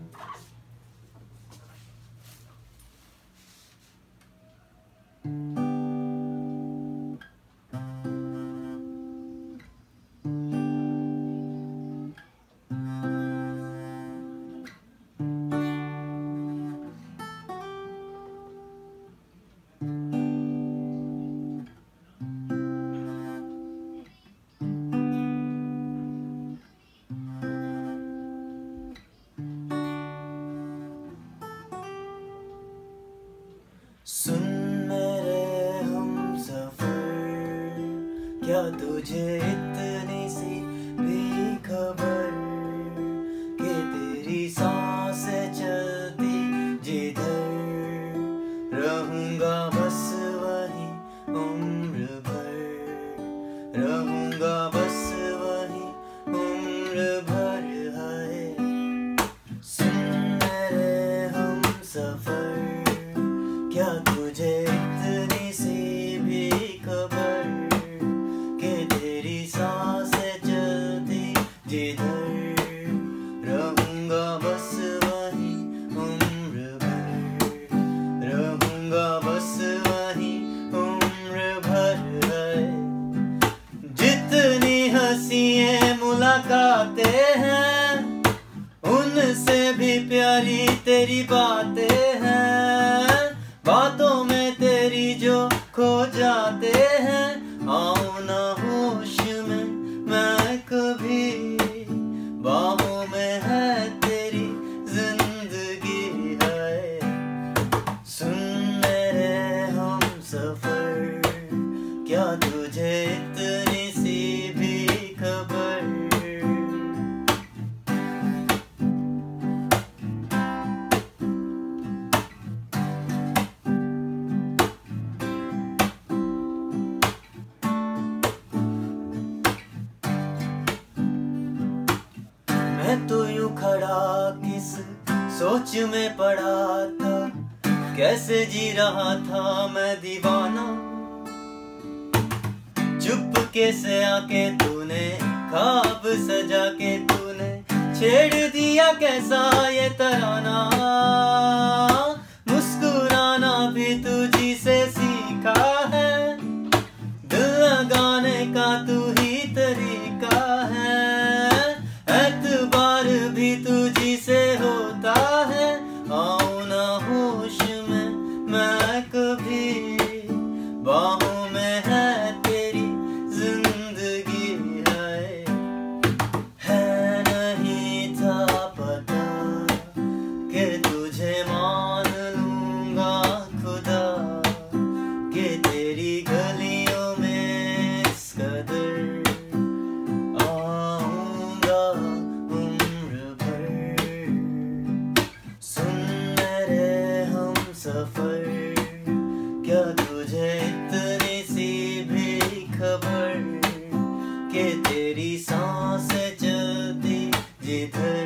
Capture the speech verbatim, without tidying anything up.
सुन मेरे हमसफर, क्या तुझे इतनी सी भी खबर कि तेरी सांसें चलती जिधर, रहूंगा बस वही उम्र भर, रहूंगा बस वही उम्र भर है। सुन मेरे हमसफर, क्या तुझे इतनी सी भी खबर कि तेरी सांसें चलती जिधर, रहूंगा बस वही उम्र भर, रहूंगा बस वही उम्र भर है। जितनी हंसियां मुलाकातें हैं, उनसे भी प्यारी तेरी बातें हैं, बातों में तेरी जो खो जाते हैं। आओ ना होश में मैं कभी, बाहों में है तेरी जिंदगी है। सुन मेरे हमसफर, क्या तुझे इतनी सी भी खबर। मैं तो यूं खड़ा किस सोच में पड़ा था, कैसे जी रहा था मैं दीवाना। चुपके से आके तूने ख्वाब सजा के तूने छेड़ दिया कैसा ये तराना। मुस्कुराना भी तुझी से सीखा है, दिल लगाने का तू ही तरीका है। एतबार भी तुझी से होता है। आओ ना होश में मैं कभी, बाहों में है तेरी जिंदगी है। है नहीं था पता कि तुझे मान लूंगा खुदा, कि तेरी गलियों में इस कदर आऊंगा उम्र भर। सुन मेरे हमसफर, क्या तुझे इतनी सी भी खबर कि तेरी सांसें चलती जिधर,